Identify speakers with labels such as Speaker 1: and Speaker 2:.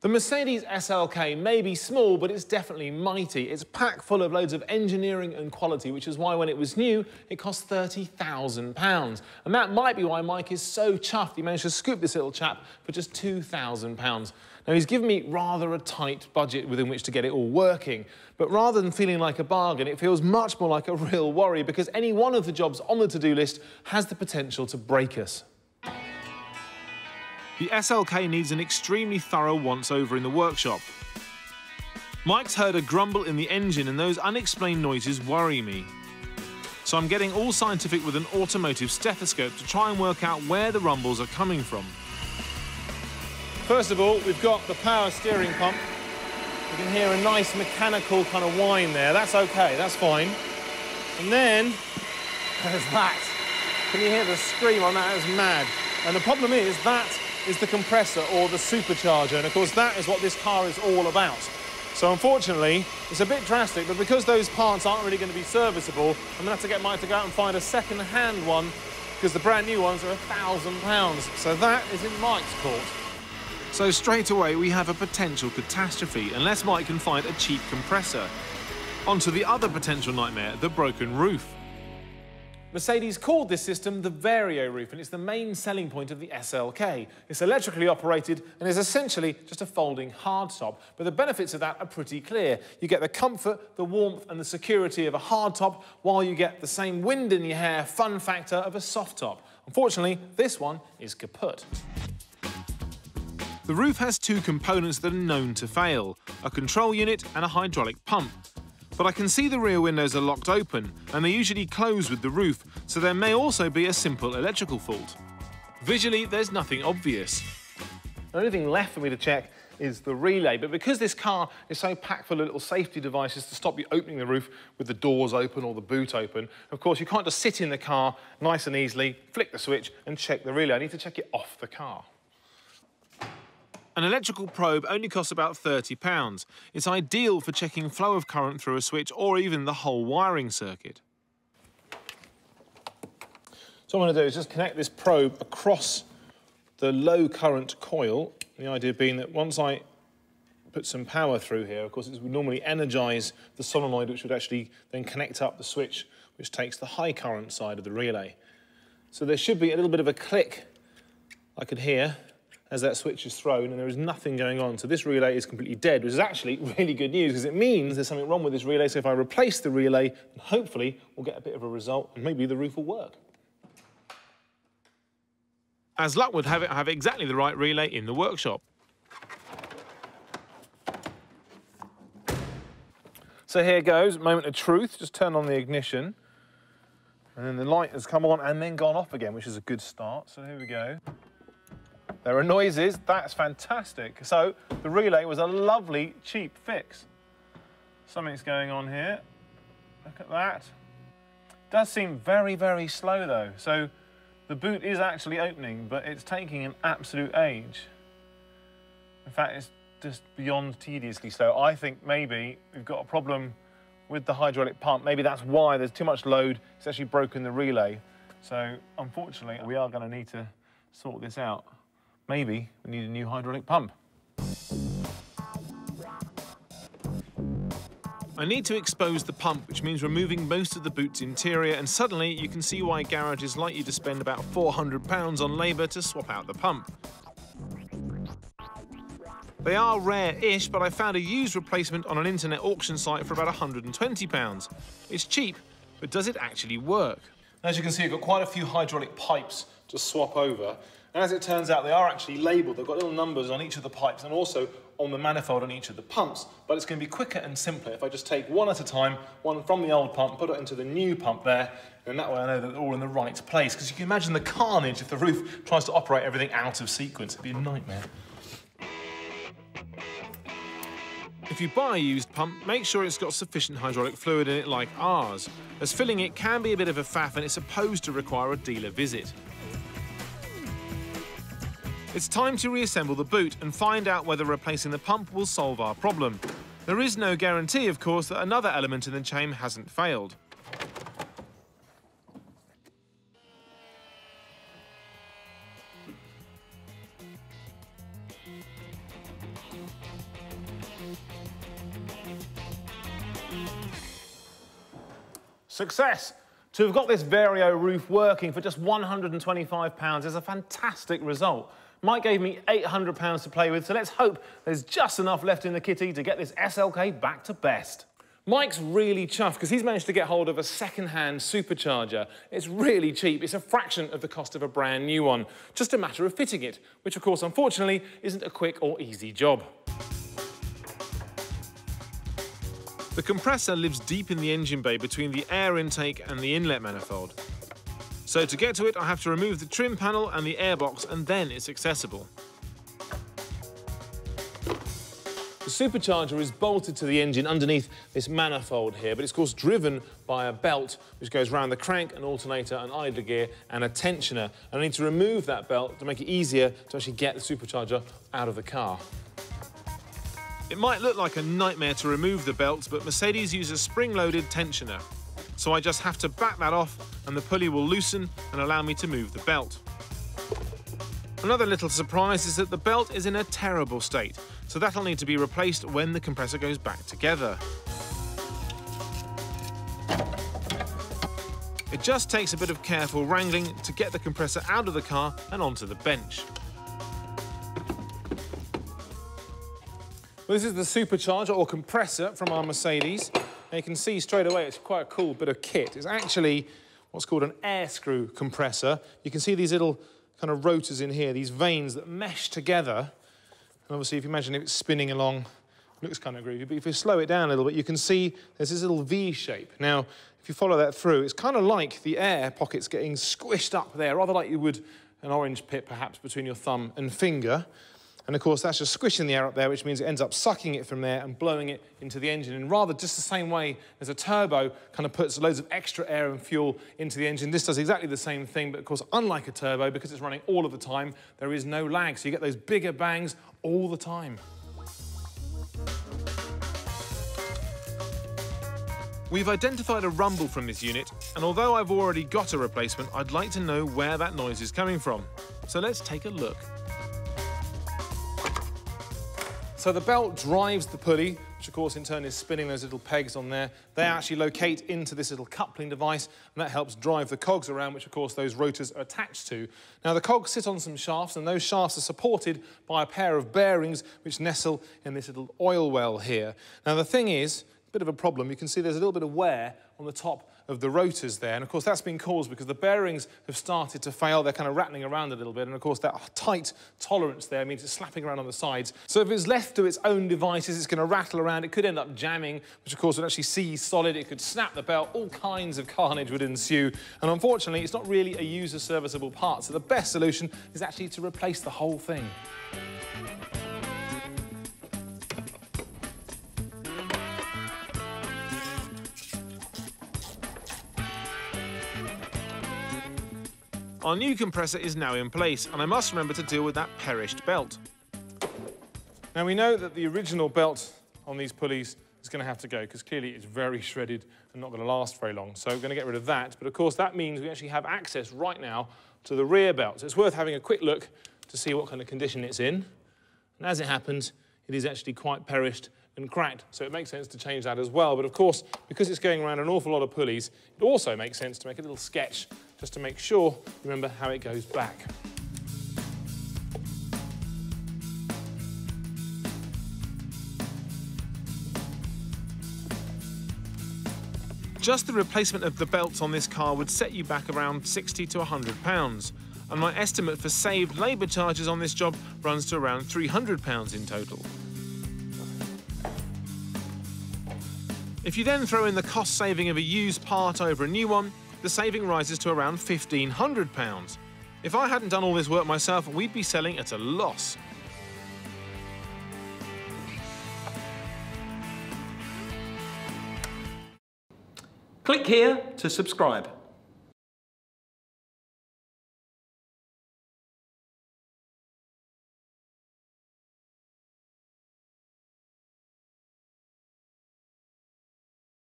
Speaker 1: The Mercedes SLK may be small, but it's definitely mighty. It's packed full of loads of engineering and quality, which is why when it was new, it cost £30,000. And that might be why Mike is so chuffed he managed to scoop this little chap for just £2,000. Now, he's given me rather a tight budget within which to get it all working, but rather than feeling like a bargain, it feels much more like a real worry because any one of the jobs on the to-do list has the potential to break us. The SLK needs an extremely thorough once-over in the workshop. Mike's heard a grumble in the engine and those unexplained noises worry me. So I'm getting all scientific with an automotive stethoscope to try and work out where the rumbles are coming from. First of all, we've got the power steering pump. You can hear a nice mechanical kind of whine there. That's okay, that's fine. And then, there's that. Can you hear the scream on that? It's mad. And the problem is that is the compressor or the supercharger, and of course that is what this car is all about. So unfortunately, it's a bit drastic, but because those parts aren't really going to be serviceable, I'm going to have to get Mike to go out and find a second-hand one, because the brand new ones are £1,000. So that is in Mike's court. So straight away we have a potential catastrophe, unless Mike can find a cheap compressor. On to the other potential nightmare, the broken roof. Mercedes called this system the Vario roof, and it's the main selling point of the SLK. It's electrically operated and is essentially just a folding hardtop. But the benefits of that are pretty clear. You get the comfort, the warmth and the security of a hardtop, while you get the same wind in your hair fun factor of a soft top. Unfortunately, this one is kaput. The roof has two components that are known to fail, a control unit and a hydraulic pump. But I can see the rear windows are locked open, and they usually close with the roof, so there may also be a simple electrical fault. Visually, there's nothing obvious. The only thing left for me to check is the relay, but because this car is so packed full of little safety devices to stop you opening the roof with the doors open or the boot open, of course you can't just sit in the car nice and easily, flick the switch and check the relay. I need to check it off the car. An electrical probe only costs about £30. It's ideal for checking flow of current through a switch or even the whole wiring circuit. So what I'm going to do is just connect this probe across the low current coil. The idea being that once I put some power through here, of course it would normally energise the solenoid, which would actually then connect up the switch, which takes the high current side of the relay. So there should be a little bit of a click I could hear as that switch is thrown, and there is nothing going on. So this relay is completely dead, which is actually really good news because it means there's something wrong with this relay. So if I replace the relay, then hopefully we'll get a bit of a result and maybe the roof will work. As luck would have it, I have exactly the right relay in the workshop. So here goes, moment of truth. Just turn on the ignition. And then the light has come on and then gone off again, which is a good start. So here we go. There are noises, that's fantastic. So the relay was a lovely, cheap fix. Something's going on here. Look at that. Does seem very, very slow though. So the boot is actually opening, but it's taking an absolute age. In fact, it's just beyond tediously slow. I think maybe we've got a problem with the hydraulic pump. Maybe that's why there's too much load. It's actually broken the relay. So unfortunately, we are going to need to sort this out. Maybe we need a new hydraulic pump. I need to expose the pump, which means removing most of the boot's interior, and suddenly you can see why garages like you to spend about £400 on labour to swap out the pump. They are rare-ish, but I found a used replacement on an internet auction site for about £120. It's cheap, but does it actually work? As you can see, I've got quite a few hydraulic pipes to swap over. And as it turns out, they are actually labelled. They've got little numbers on each of the pipes and also on the manifold on each of the pumps. But it's going to be quicker and simpler if I just take one at a time, one from the old pump, put it into the new pump there, and that way I know that they're all in the right place. Because you can imagine the carnage if the roof tries to operate everything out of sequence. It'd be a nightmare. If you buy a used pump, make sure it's got sufficient hydraulic fluid in it like ours, as filling it can be a bit of a faff and it's supposed to require a dealer visit. It's time to reassemble the boot and find out whether replacing the pump will solve our problem. There is no guarantee, of course, that another element in the chain hasn't failed. Success! To have got this Vario roof working for just £125 is a fantastic result. Mike gave me £800 to play with, so let's hope there's just enough left in the kitty to get this SLK back to best. Mike's really chuffed because he's managed to get hold of a second-hand Supercharger. It's really cheap. It's a fraction of the cost of a brand new one. Just a matter of fitting it, which of course, unfortunately, isn't a quick or easy job. The compressor lives deep in the engine bay between the air intake and the inlet manifold. So to get to it, I have to remove the trim panel and the airbox, and then it's accessible. The Supercharger is bolted to the engine underneath this manifold here, but it's of course driven by a belt which goes around the crank, an alternator, an idler gear and a tensioner. And I need to remove that belt to make it easier to actually get the Supercharger out of the car. It might look like a nightmare to remove the belts, but Mercedes uses a spring-loaded tensioner. So I just have to back that off and the pulley will loosen and allow me to move the belt. Another little surprise is that the belt is in a terrible state, so that'll need to be replaced when the compressor goes back together. It just takes a bit of careful wrangling to get the compressor out of the car and onto the bench. Well, this is the Supercharger or compressor from our Mercedes. And you can see straight away it's quite a cool bit of kit. It's actually what's called an air screw compressor. You can see these little kind of rotors in here, these vanes that mesh together. And obviously, if you imagine if it's spinning along, it looks kind of groovy. But if you slow it down a little bit, you can see there's this little V shape. Now, if you follow that through, it's kind of like the air pockets getting squished up there, rather like you would an orange pit, perhaps, between your thumb and finger. And of course, that's just squishing the air up there, which means it ends up sucking it from there and blowing it into the engine. And rather just the same way as a turbo kind of puts loads of extra air and fuel into the engine, this does exactly the same thing. But of course, unlike a turbo, because it's running all of the time, there is no lag. So you get those bigger bangs all the time. We've identified a rumble from this unit, and although I've already got a replacement, I'd like to know where that noise is coming from. So let's take a look. So the belt drives the pulley, which of course in turn is spinning those little pegs on there. They actually locate into this little coupling device, and that helps drive the cogs around, which of course those rotors are attached to. Now the cogs sit on some shafts, and those shafts are supported by a pair of bearings which nestle in this little oil well here. Now the thing is, a bit of a problem, you can see there's a little bit of wear on the top of the rotors there, and of course that's been caused because the bearings have started to fail. They're kind of rattling around a little bit, and of course that tight tolerance there means it's slapping around on the sides. So if it's left to its own devices, it's going to rattle around. It could end up jamming, which of course would actually seize solid. It could snap the belt. All kinds of carnage would ensue, and unfortunately it's not really a user serviceable part. So the best solution is actually to replace the whole thing. Our new compressor is now in place, and I must remember to deal with that perished belt. Now we know that the original belt on these pulleys is going to have to go, because clearly it's very shredded and not going to last very long. So we're going to get rid of that. But of course that means we actually have access right now to the rear belt. So it's worth having a quick look to see what kind of condition it's in. And as it happens, it is actually quite perished and cracked, so it makes sense to change that as well. But of course, because it's going around an awful lot of pulleys, it also makes sense to make a little sketch just to make sure you remember how it goes back. Just the replacement of the belts on this car would set you back around £60 to £100, and my estimate for saved labour charges on this job runs to around £300 in total. If you then throw in the cost saving of a used part over a new one, the saving rises to around £1,500. If I hadn't done all this work myself, we'd be selling at a loss.
Speaker 2: Click here to subscribe.